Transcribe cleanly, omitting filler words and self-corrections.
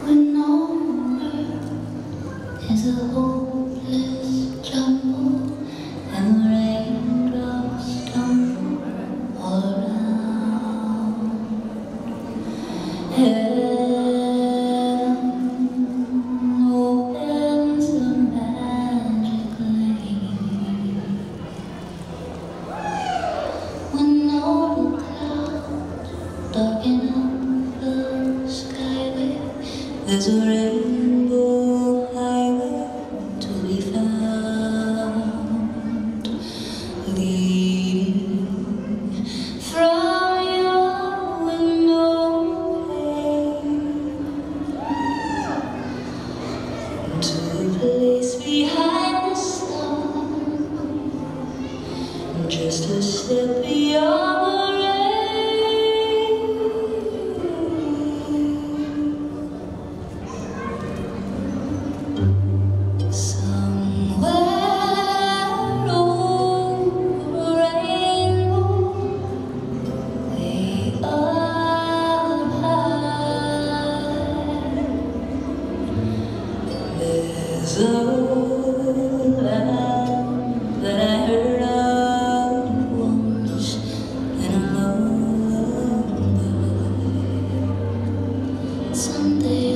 When nowhere is a hopeless jumble, and the raindrops tumble all around. Heaven opens a magic lane. When all the clouds darken up the skyway, there's a rainbow highway to be found, leading from your window pane to a place behind the stars, just a step beyond the there's a land that I heard of once in a lullaby. Someday